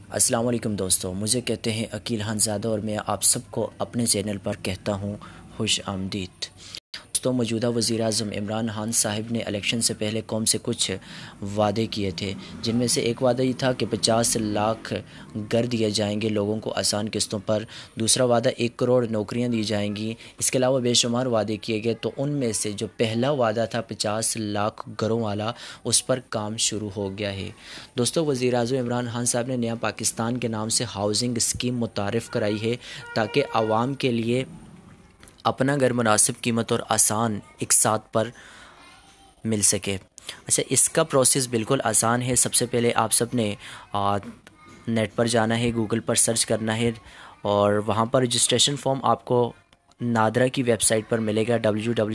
السلام علیکم دوستو، مجھے کہتے ہیں عقیل خان زادہ اور میں آپ سب کو اپنے چینل پر کہتا ہوں خوش آمدید۔ دوستو، موجودہ وزیر اعظم عمران خان صاحب نے الیکشن سے پہلے قوم سے کچھ وعدے کیے تھے، جن میں سے ایک وعدہ یہ تھا کہ 50 لاکھ گھر دیے جائیں گے لوگوں کو آسان قسطوں پر۔ دوسرا وعدہ 1 کروڑ نوکریاں دی جائیں گی۔ اس کے علاوہ بے شمار وعدے کیے گئے، تو ان میں سے جو پہلا وعدہ تھا 50 لاکھ گھروں والا، اس پر کام شروع ہو گیا ہے۔ دوستو، وزیر اعظم عمران خان صاحب نے نیا پاکستان کے نام سے ہاؤسنگ اسکیم متعارف کرائی ہے، تاکہ عوام کے لیے اپنا گھر مناسب قیمت اور آسان اقساط پر مل سکے۔ اچھا، اس کا پروسیس بالکل آسان ہے۔ سب سے پہلے آپ سب نے نیٹ پر جانا ہے، گوگل پر سرچ کرنا ہے، اور وہاں پر رجسٹریشن فارم آپ کو نادرا کی ویب سائٹ پر ملے گا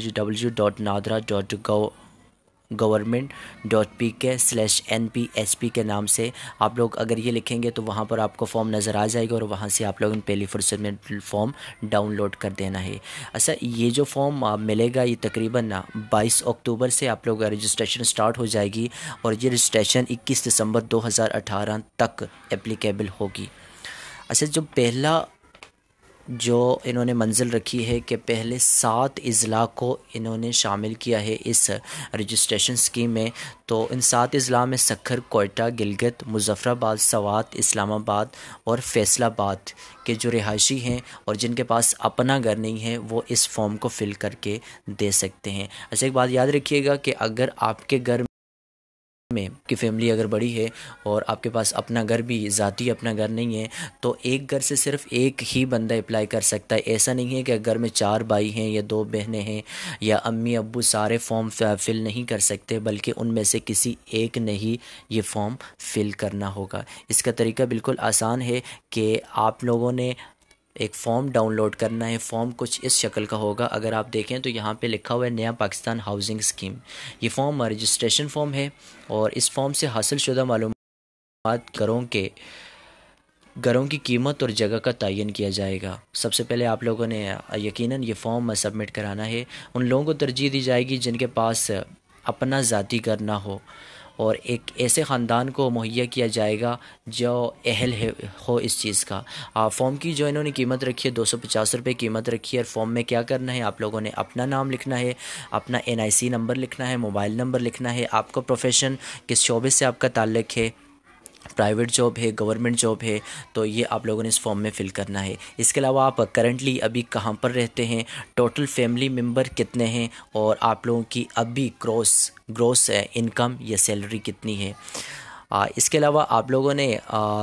www.nadra.government.pk/NPSP کے نام سے۔ آپ لوگ اگر یہ لکھیں گے تو وہاں پر آپ کو فارم نظر آ جائے گا، اور وہاں سے آپ لوگوں نے پہلی فرصت میں فارم ڈاؤن لوڈ کر دینا ہے۔ اچھا، یہ جو فارم ملے گا یہ تقریباً 22 اکتوبر سے آپ لوگ رجسٹریشن سٹارٹ ہو جائے گی، اور یہ رجسٹریشن 21 دسمبر 2018 تک اپلیکیبل ہوگی۔ اچھا، جو انہوں نے منزل رکھی ہے کہ پہلے 7 اضلاع کو انہوں نے شامل کیا ہے اس رجسٹریشن سکیم میں، تو ان 7 اضلاع میں سکھر، کوئٹہ، گلگت، مظفر آباد، سوات، اسلام آباد اور فیصل آباد کے جو رہائشی ہیں اور جن کے پاس اپنا گھر نہیں ہے، وہ اس فارم کو فل کر کے دے سکتے ہیں۔ اچھا، ایک بات یاد رکھیے گا کہ اگر آپ کے گھر میں کی فیملی اگر بڑی ہے اور آپ کے پاس اپنا گھر بھی ذاتی اپنا گھر نہیں ہے، تو ایک گھر سے صرف ایک ہی بندہ اپلائی کر سکتا ہے۔ ایسا نہیں ہے کہ گھر میں 4 بھائی ہیں یا 2 بہنیں ہیں یا امی ابو سارے فارم فل نہیں کر سکتے، بلکہ ان میں سے کسی ایک نے ہی یہ فارم فل کرنا ہوگا۔ اس کا طریقہ بالکل آسان ہے کہ آپ لوگوں نے ایک فارم ڈاؤن لوڈ کرنا ہے۔ فارم کچھ اس شکل کا ہوگا، اگر آپ دیکھیں تو یہاں پہ لکھا ہوا ہے نیا پاکستان ہاؤسنگ اسکیم۔ یہ فارم رجسٹریشن فارم ہے، اور اس فارم سے حاصل شدہ معلومات گھروں کی قیمت اور جگہ کا تعین کیا جائے گا۔ سب سے پہلے آپ لوگوں نے یقیناً یہ فارم سبمٹ کرانا ہے۔ ان لوگوں کو ترجیح دی جائے گی جن کے پاس اپنا ذاتی گھر نہ ہو، اور ایک ایسے خاندان کو مہیا کیا جائے گا جو اہل ہو اس چیز کا۔ فارم کی جو انہوں نے قیمت رکھی ہے 250 روپے قیمت رکھی ہے، اور فارم میں کیا کرنا ہے، آپ لوگوں نے اپنا نام لکھنا ہے، اپنا NIC نمبر لکھنا ہے، موبائل نمبر لکھنا ہے، آپ کا پروفیشن کس شعبے سے آپ کا تعلق ہے، پرائیویٹ جاب ہے، گورنمنٹ جاب ہے، تو یہ آپ لوگوں نے اس فارم میں فل کرنا ہے۔ اس کے علاوہ آپ کرنٹلی ابھی کہاں پر رہتے ہیں، ٹوٹل فیملی ممبر کتنے ہیں، اور آپ لوگوں کی ابھی گروس انکم یا سیلری کتنی ہے۔ اس کے علاوہ آپ لوگوں نے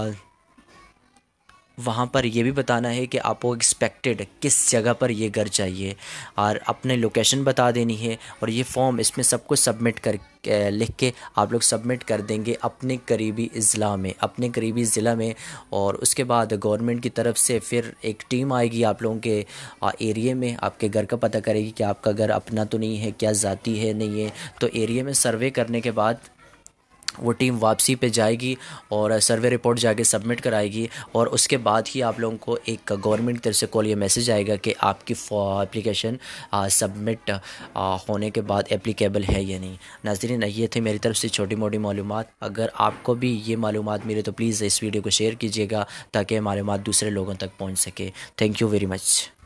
وہاں پر یہ بھی بتانا ہے کہ آپ کو ایکسپیکٹڈ کس جگہ پر یہ گھر چاہیے، اور اپنے لوکیشن بتا دینی ہے، اور یہ فارم اس میں سب کچھ سبمٹ لکھ کے آپ لوگ سبمٹ کر دیں گے اپنے قریبی ضلع میں، اور اس کے بعد گورنمنٹ کی طرف سے پھر ایک ٹیم آئے گی آپ لوگوں کے ایریے میں، آپ کے گھر کا پتہ کرے گی کہ آپ کا گھر اپنا تو نہیں ہے، کیا ذاتی ہے نہیں ہے۔ تو ایریے میں سروے کرنے کے بعد وہ ٹیم واپسی پہ جائے گی اور سروے رپورٹ جا کے سبمٹ کرائے گی، اور اس کے بعد ہی آپ لوگوں کو ایک گورنمنٹ کی طرف سے کال یا میسج آئے گا کہ آپ کی اپلیکیشن سبمٹ ہونے کے بعد اپلیکیبل ہے یا نہیں۔ ناظرین، یہ تھے میری طرف سے چھوٹی موٹی معلومات۔ اگر آپ کو بھی یہ معلومات ملے تو پلیز اس ویڈیو کو شیئر کیجیے گا، تاکہ معلومات دوسرے لوگوں تک پہنچ سکے۔ Thank you very much.